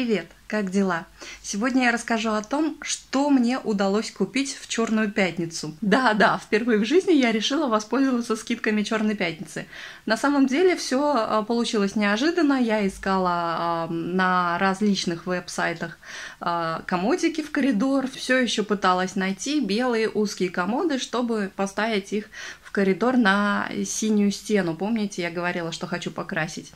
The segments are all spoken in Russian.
Привет! Как дела? Сегодня я расскажу о том, что мне удалось купить в Черную пятницу. Да, впервые в жизни я решила воспользоваться скидками Черной пятницы. На самом деле все получилось неожиданно. Я искала на различных веб-сайтах комодики в коридор. Все еще пыталась найти белые узкие комоды, чтобы поставить их в коридор на синюю стену. Помните, я говорила, что хочу покрасить.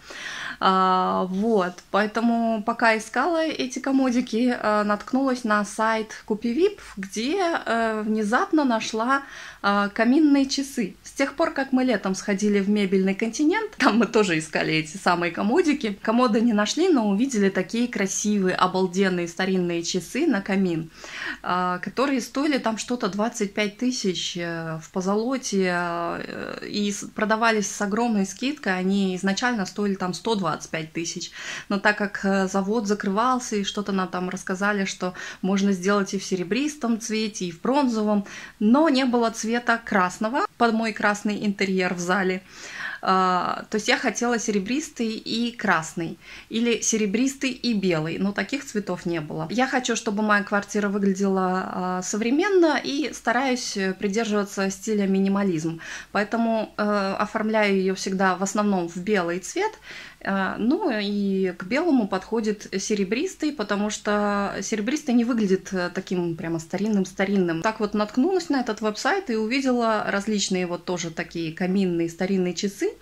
Вот, поэтому пока искала эти комодики, наткнулась на сайт Купивип, где внезапно нашла каминные часы. С тех пор, как мы летом сходили в мебельный континент, там мы тоже искали эти самые комодики. Комоды не нашли, но увидели такие красивые, обалденные старинные часы на камин, которые стоили там что-то 25 тысяч в позолоте и продавались с огромной скидкой. Они изначально стоили там 125 тысяч. Но так как завод закрывался и что-то нам там рассказали, что можно сделать и в серебристом цвете, и в бронзовом, но не было цвета красного под мой красный интерьер в зале. То есть я хотела серебристый и красный, или серебристый и белый, но таких цветов не было. Я хочу, чтобы моя квартира выглядела современно и стараюсь придерживаться стиля минимализм, поэтому оформляю ее всегда в основном в белый цвет. Ну и к белому подходит серебристый, потому что серебристый не выглядит таким прямо старинным-старинным. Так вот наткнулась на этот веб-сайт и увидела различные вот тоже такие каминные старинные часы.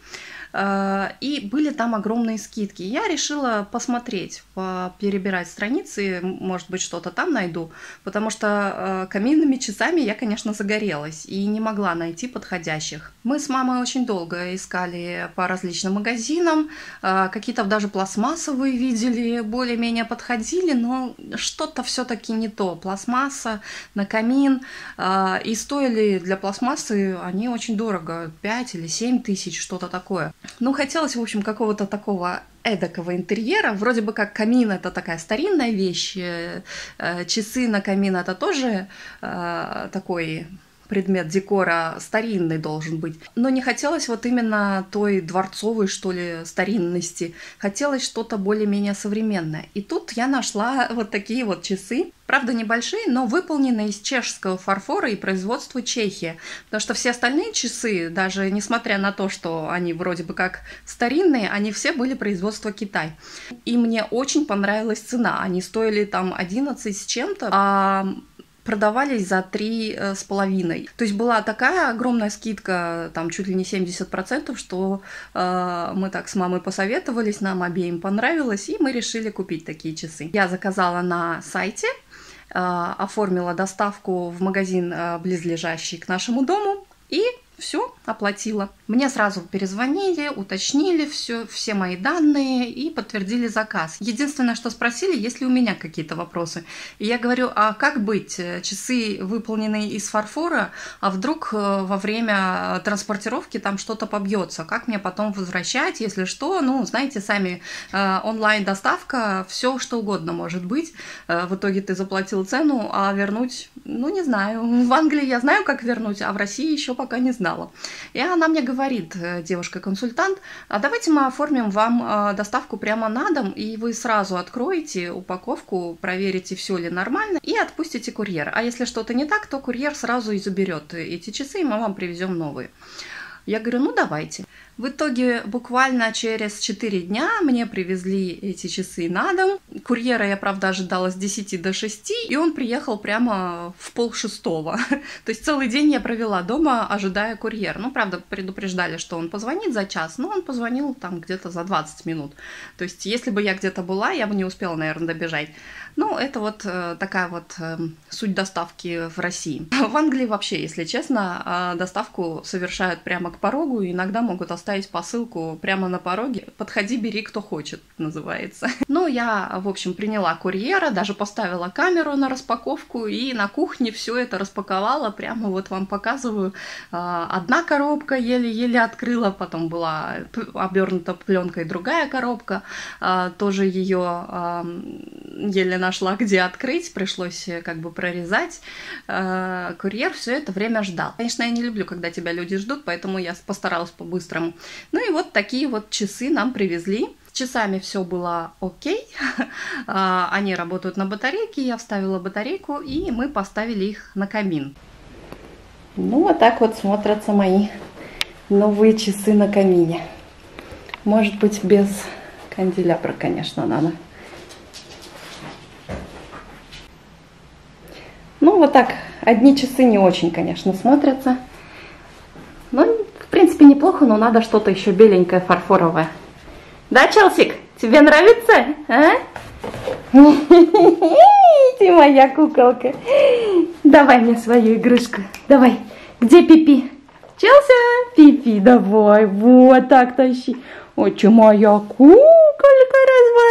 И были там огромные скидки. Я решила посмотреть, перебирать страницы, может быть, что-то там найду, потому что каминными часами я, конечно, загорелась и не могла найти подходящих. Мы с мамой очень долго искали по различным магазинам, какие-то даже пластмассовые видели, более-менее подходили, но что-то все-таки не то. Пластмасса на камин, и стоили для пластмассы они очень дорого, 5 или 7 тысяч, что-то такое. Ну, хотелось, в общем, какого-то такого эдакого интерьера. Вроде бы как камин — это такая старинная вещь, часы на камин — это тоже такой предмет декора старинный должен быть. Но не хотелось вот именно той дворцовой, что ли, старинности. Хотелось что-то более-менее современное. И тут я нашла вот такие вот часы. Правда, небольшие, но выполненные из чешского фарфора и производства Чехии. Потому что все остальные часы, даже несмотря на то, что они вроде бы как старинные, они все были производства Китай. И мне очень понравилась цена. Они стоили там 11 с чем-то, а продавались за 3,5. То есть была такая огромная скидка, там чуть ли не 70%, что мы так с мамой посоветовались, нам обеим понравилось, и мы решили купить такие часы. Я заказала на сайте, оформила доставку в магазин, близлежащий к нашему дому, и все оплатила. Мне сразу перезвонили, уточнили все мои данные и подтвердили заказ. Единственное, что спросили, есть ли у меня какие-то вопросы. И я говорю, а как быть? Часы выполнены из фарфора, а вдруг во время транспортировки там что-то побьется? Как мне потом возвращать, если что? Ну, знаете, сами, онлайн-доставка, все что угодно может быть. В итоге ты заплатил цену, а вернуть, ну, не знаю. В Англии я знаю, как вернуть, а в России еще пока не знаю. И она мне говорит, девушка-консультант, а давайте мы оформим вам доставку прямо на дом, и вы сразу откроете упаковку, проверите, все ли нормально, и отпустите курьер. А если что-то не так, то курьер сразу и заберет эти часы, и мы вам привезем новые. Я говорю, ну давайте. В итоге буквально через 4 дня мне привезли эти часы на дом. Курьера я, правда, ожидала с 10 до 6, и он приехал прямо в 5:30. То есть целый день я провела дома, ожидая курьера. Ну, правда, предупреждали, что он позвонит за час, но он позвонил там где-то за 20 минут. То есть если бы я где-то была, я бы не успела, наверное, добежать. Ну, это вот такая вот суть доставки в России. В Англии вообще, если честно, доставку совершают прямо к порогу, и иногда могут оставить посылку прямо на пороге. Подходи, бери, кто хочет, называется. Ну, я, в общем, приняла курьера, даже поставила камеру на распаковку, и на кухне все это распаковала. Прямо вот вам показываю. Одна коробка еле-еле открыла, потом была обернута пленкой другая коробка. Тоже ее еле нашла, где открыть, пришлось как бы прорезать. Курьер все это время ждал. Конечно, я не люблю, когда тебя люди ждут, поэтому я постаралась по-быстрому. Ну и вот такие вот часы нам привезли. часами все было окей. Они работают на батарейке, я вставила батарейку, и мы поставили их на камин. Ну, вот так вот смотрятся мои новые часы на камине. Может быть, без канделябра, конечно, надо. Ну, вот так. Одни часы не очень, конечно, смотрятся. Ну, в принципе, неплохо, но надо что-то еще беленькое, фарфоровое. Да, Челсик? Тебе нравится? А? Ты моя куколка. Давай мне свою игрушку. Давай. Где Пипи? Челси? Пипи, давай. Вот так тащи. Ой, че моя куколка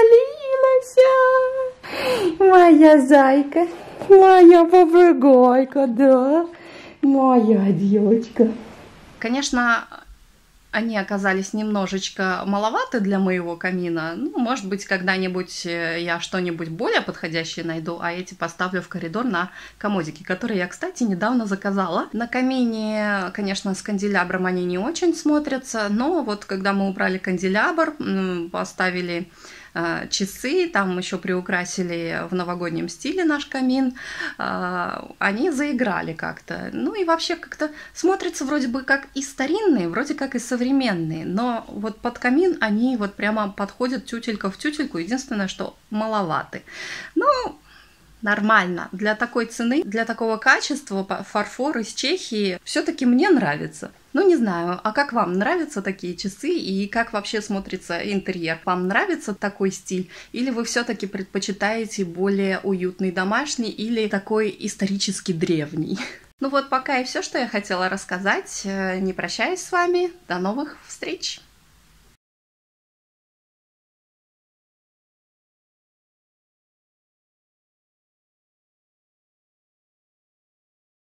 развалилась. Моя зайка. Моя попугайка, да. Моя девочка. Конечно, они оказались немножечко маловаты для моего камина. Ну, может быть, когда-нибудь я что-нибудь более подходящее найду, а эти поставлю в коридор на комодике, которые я, кстати, недавно заказала. На камине, конечно, с канделябром они не очень смотрятся, но вот когда мы убрали канделябр, поставили часы, там еще приукрасили в новогоднем стиле наш камин, они заиграли как-то. Ну и вообще как-то смотрятся вроде бы как и старинные, вроде как и современные, но вот под камин они вот прямо подходят тютелька в тютельку, единственное, что маловаты. Ну, нормально. Для такой цены, для такого качества фарфор из Чехии все-таки мне нравится. Ну, не знаю, а как вам нравятся такие часы и как вообще смотрится интерьер? Вам нравится такой стиль? Или вы все-таки предпочитаете более уютный домашний или такой исторически древний? Ну вот пока и все, что я хотела рассказать. Не прощаюсь с вами. До новых встреч!